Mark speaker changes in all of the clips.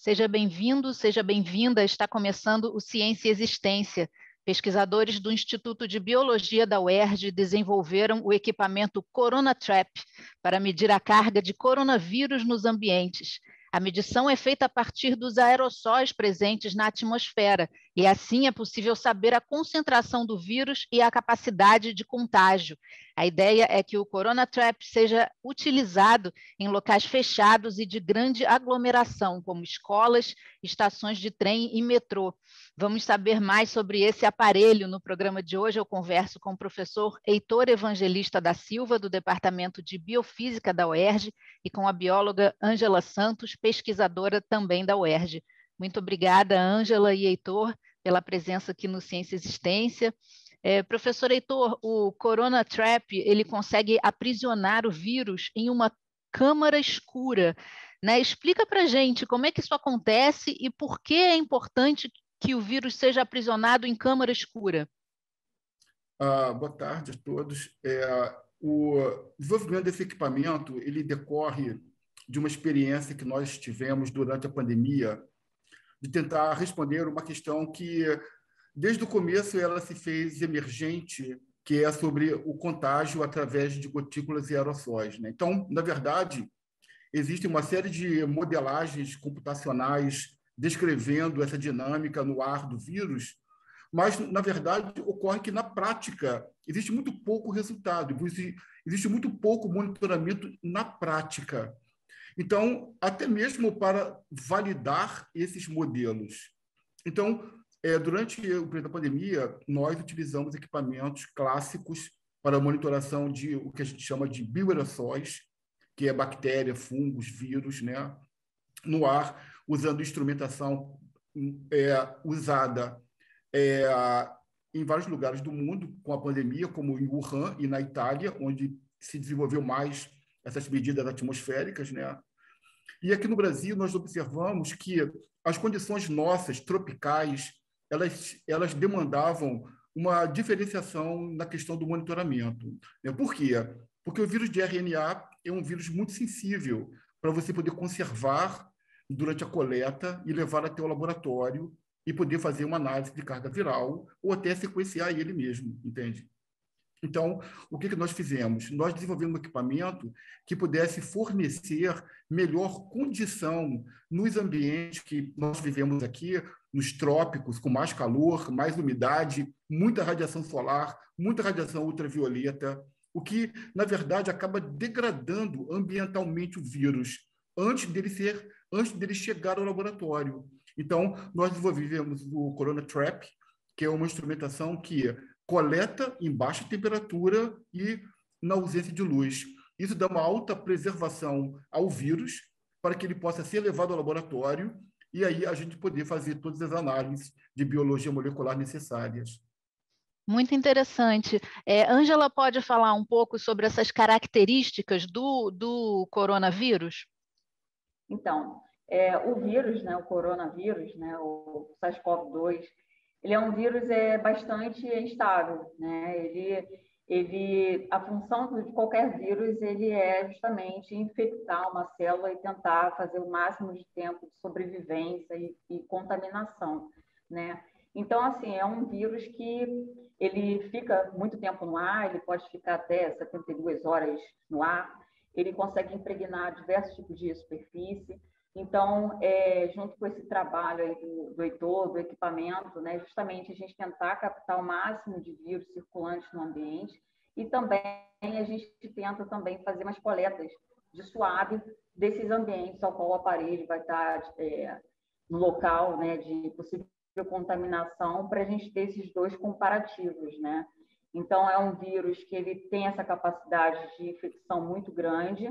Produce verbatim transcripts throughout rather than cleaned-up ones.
Speaker 1: Seja bem-vindo, seja bem-vinda. Está começando o Ciência e Existência. Pesquisadores do Instituto de Biologia da U E R J desenvolveram o equipamento Corona Trap para medir a carga de coronavírus nos ambientes. A medição é feita a partir dos aerossóis presentes na atmosfera e assim é possível saber a concentração do vírus e a capacidade de contágio. A ideia é que o Corona Trap seja utilizado em locais fechados e de grande aglomeração, como escolas, estações de trem e metrô. Vamos saber mais sobre esse aparelho. No programa de hoje eu converso com o professor Heitor Evangelista da Silva, do Departamento de Biofísica da U E R J, e com a bióloga Ângela Santos, pesquisadora também da U E R J. Muito obrigada, Ângela e Heitor, pela presença aqui no Ciência e Existência. É, professor Heitor, o Corona Trap, ele consegue aprisionar o vírus em uma câmara escura, né? Explica para a gente como é que isso acontece e por que é importante que o vírus seja aprisionado em câmara escura.
Speaker 2: Ah, boa tarde a todos. É, o desenvolvimento desse equipamento ele decorre de uma experiência que nós tivemos durante a pandemia de tentar responder uma questão que, desde o começo, ela se fez emergente, que é sobre o contágio através de gotículas e aerossóis, né? Então, na verdade, existe uma série de modelagens computacionais descrevendo essa dinâmica no ar do vírus, mas, na verdade, ocorre que, na prática, existe muito pouco resultado, existe muito pouco monitoramento na prática. Então, até mesmo para validar esses modelos. Então, é, durante o período da pandemia, nós utilizamos equipamentos clássicos para a monitoração de o que a gente chama de bioaerossóis, que é bactéria, fungos, vírus, né, no ar, usando instrumentação é, usada é, em vários lugares do mundo com a pandemia, como em Wuhan e na Itália, onde se desenvolveu mais essas medidas atmosféricas, né? E aqui no Brasil nós observamos que as condições nossas tropicais elas elas demandavam uma diferenciação na questão do monitoramento. Por quê? Porque o vírus de R N A é um vírus muito sensível para você poder conservar durante a coleta e levar até o laboratório e poder fazer uma análise de carga viral ou até sequenciar ele mesmo, entende? Então, o que nós fizemos? Nós desenvolvemos um equipamento que pudesse fornecer melhor condição nos ambientes que nós vivemos aqui, nos trópicos, com mais calor, mais umidade, muita radiação solar, muita radiação ultravioleta, o que, na verdade, acaba degradando ambientalmente o vírus antes dele, ser, antes dele chegar ao laboratório. Então, nós desenvolvemos o Corona Trap, que é uma instrumentação que coleta em baixa temperatura e na ausência de luz. Isso dá uma alta preservação ao vírus para que ele possa ser levado ao laboratório e aí a gente poder fazer todas as análises de biologia molecular necessárias.
Speaker 1: Muito interessante. É, Ângela pode falar um pouco sobre essas características do, do coronavírus?
Speaker 3: Então, é, o vírus, né, o coronavírus, né, o SARS-CoV dois, ele é um vírus é, bastante instável, né? Ele, ele, a função de qualquer vírus ele é justamente infectar uma célula e tentar fazer o máximo de tempo de sobrevivência e, e contaminação, né? Então, assim, é um vírus que ele fica muito tempo no ar, ele pode ficar até setenta e duas horas no ar, ele consegue impregnar diversos tipos de superfície. Então, é, junto com esse trabalho aí do, do Heitor, do equipamento, né, justamente a gente tentar captar o máximo de vírus circulantes no ambiente e também a gente tenta também fazer umas coletas de suave desses ambientes ao qual o aparelho vai estar é, no local, né, de possível contaminação, para a gente ter esses dois comparativos, né? Então, é um vírus que ele tem essa capacidade de infecção muito grande,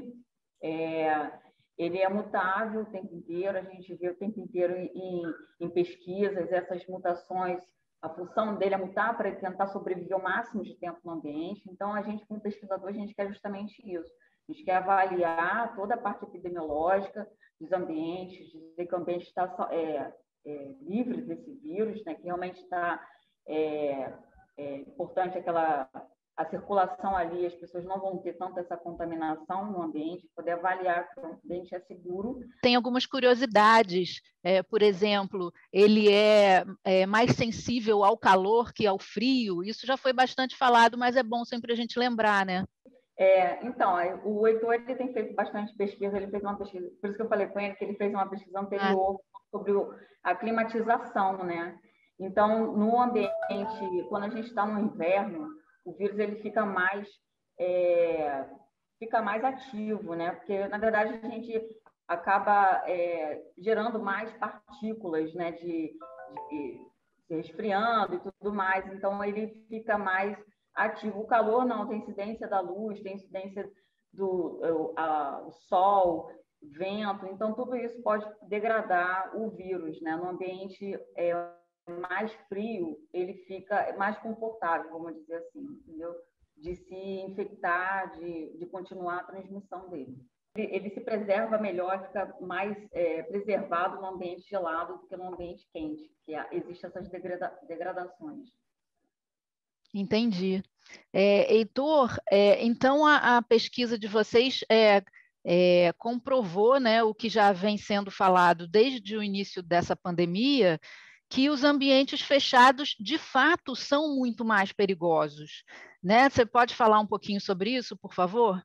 Speaker 3: é, ele é mutável o tempo inteiro, a gente vê o tempo inteiro em, em pesquisas, essas mutações, a função dele é mutar para ele tentar sobreviver o máximo de tempo no ambiente. Então, a gente, como pesquisador, a gente quer justamente isso. A gente quer avaliar toda a parte epidemiológica dos ambientes, dizer que o ambiente está é, é, livre desse vírus, né, que realmente está... É, é importante aquela a circulação ali, as pessoas não vão ter tanta essa contaminação no ambiente, poder avaliar que o ambiente é seguro.
Speaker 1: Tem algumas curiosidades, é, por exemplo, ele é, é mais sensível ao calor que ao frio, isso já foi bastante falado, mas é bom sempre a gente lembrar, né?
Speaker 3: É, então, o Heitor ele tem feito bastante pesquisa, ele fez uma pesquisa, por isso que eu falei com ele que ele fez uma pesquisa anterior ah. sobre a climatização, né? Então, no ambiente, quando a gente está no inverno, o vírus ele fica mais, é, fica mais ativo, né? Porque, na verdade, a gente acaba é, gerando mais partículas, né? De, de, de resfriando e tudo mais. Então, ele fica mais ativo. O calor não, tem incidência da luz, tem incidência do a, o sol, vento. Então, tudo isso pode degradar o vírus, né? No ambiente é, mais frio, ele fica mais confortável, vamos dizer assim, entendeu? De se infectar, de, de continuar a transmissão dele. Ele, ele se preserva melhor, fica mais é, preservado no ambiente gelado do que no ambiente quente, que existem essas degrada, degradações.
Speaker 1: Entendi. É, Heitor, é, então a, a pesquisa de vocês é, é, comprovou, né, o que já vem sendo falado desde o início dessa pandemia, que os ambientes fechados, de fato, são muito mais perigosos, né? Você pode falar um pouquinho sobre isso, por favor?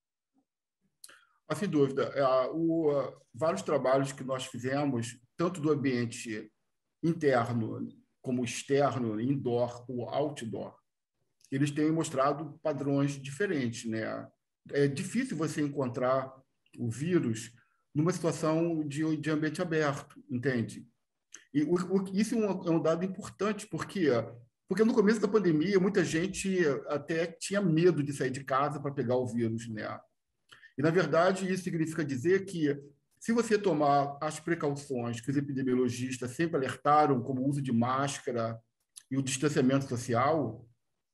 Speaker 2: Sem dúvida. É, o, vários trabalhos que nós fizemos, tanto do ambiente interno como externo, indoor ou outdoor, eles têm mostrado padrões diferentes, né? É difícil você encontrar o vírus numa situação de, de ambiente aberto, entende? E o, o, isso é um, é um dado importante, porque porque no começo da pandemia muita gente até tinha medo de sair de casa para pegar o vírus, né? E na verdade isso significa dizer que se você tomar as precauções que os epidemiologistas sempre alertaram, como o uso de máscara e o distanciamento social,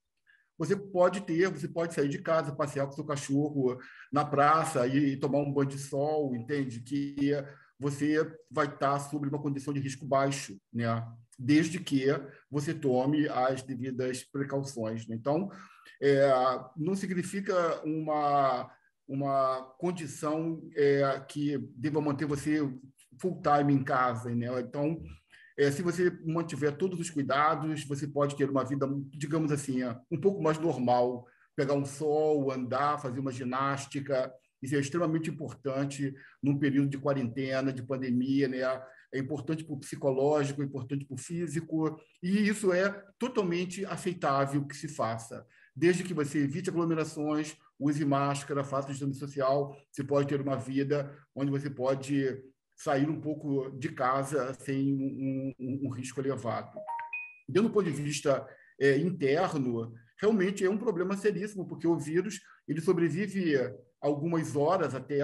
Speaker 2: você pode ter, você pode sair de casa, passear com o seu cachorro na praça e tomar um banho de sol, entende? Que você vai estar sob uma condição de risco baixo, né? Desde que você tome as devidas precauções, né? Então, é, não significa uma, uma condição é, que deva manter você full time em casa, né? Então, é, se você mantiver todos os cuidados, você pode ter uma vida, digamos assim, um pouco mais normal, pegar um sol, andar, fazer uma ginástica. Isso é extremamente importante num período de quarentena, de pandemia, né? É importante para o psicológico, é importante para o físico, e isso é totalmente aceitável que se faça. Desde que você evite aglomerações, use máscara, faça distanciamento social, você pode ter uma vida onde você pode sair um pouco de casa sem um, um, um risco elevado. Do ponto de vista é, interno, realmente é um problema seríssimo, porque o vírus ele sobrevive algumas horas até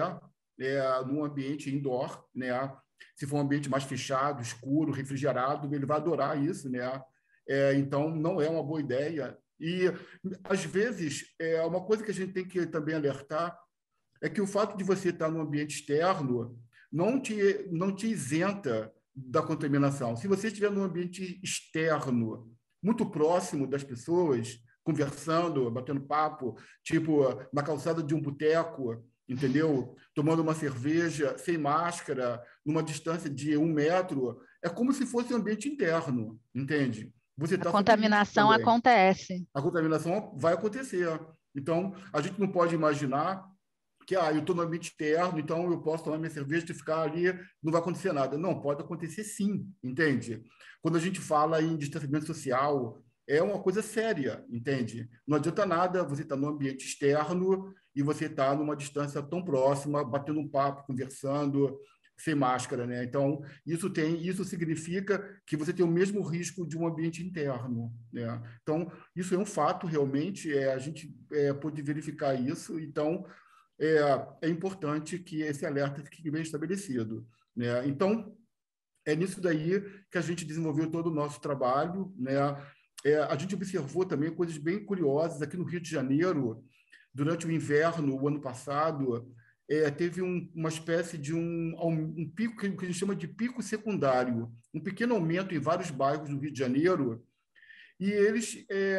Speaker 2: é, num ambiente indoor, né? Se for um ambiente mais fechado, escuro, refrigerado, ele vai adorar isso, né? É, então, não é uma boa ideia. E, às vezes, é, uma coisa que a gente tem que também alertar é que o fato de você estar num ambiente externo não te, não te isenta da contaminação. Se você estiver num ambiente externo, muito próximo das pessoas, conversando, batendo papo, tipo na calçada de um boteco, entendeu? Tomando uma cerveja, sem máscara, numa distância de um metro, é como se fosse um ambiente interno, entende? Você tá
Speaker 1: a contaminação acontece.
Speaker 2: A contaminação vai acontecer. Então, a gente não pode imaginar que ah, eu estou no ambiente externo, então eu posso tomar minha cerveja e ficar ali, não vai acontecer nada. Não, pode acontecer sim, entende? Quando a gente fala em distanciamento social, é uma coisa séria, entende? Não adianta nada você estar no ambiente externo e você estar numa distância tão próxima, batendo um papo, conversando, sem máscara, né? Então, isso tem, isso significa que você tem o mesmo risco de um ambiente interno, né? Então, isso é um fato, realmente, é, a gente é, pode verificar isso, então É, é importante que esse alerta fique bem estabelecido, né? Então, é nisso daí que a gente desenvolveu todo o nosso trabalho, né? É, a gente observou também coisas bem curiosas. Aqui no Rio de Janeiro, durante o inverno, o ano passado, é, teve um, uma espécie de um, um pico que a gente chama de pico secundário, um pequeno aumento em vários bairros do Rio de Janeiro, e eles... É,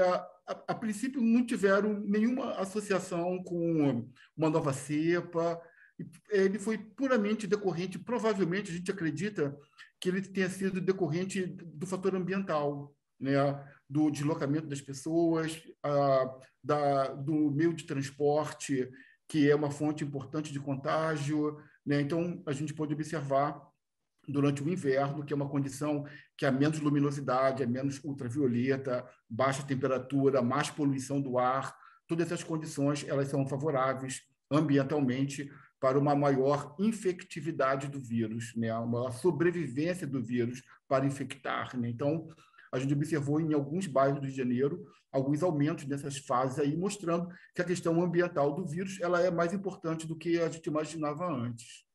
Speaker 2: a, a princípio, não tiveram nenhuma associação com uma nova cepa. Ele foi puramente decorrente, provavelmente, a gente acredita que ele tenha sido decorrente do fator ambiental, né? Do deslocamento das pessoas, a, da, do meio de transporte, que é uma fonte importante de contágio, né? Então, a gente pode observar durante o inverno, que é uma condição que há menos luminosidade, é menos ultravioleta, baixa temperatura, mais poluição do ar. Todas essas condições elas são favoráveis ambientalmente para uma maior infectividade do vírus, né? Uma maior sobrevivência do vírus para infectar, né? Então, a gente observou em alguns bairros do Rio de Janeiro alguns aumentos nessas fases aí, mostrando que a questão ambiental do vírus ela é mais importante do que a gente imaginava antes.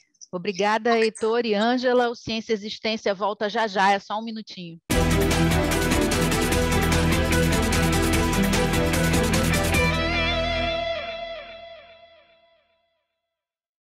Speaker 1: Obrigada, Heitor e Ângela. O Ciência e Existência volta já já, é só um minutinho.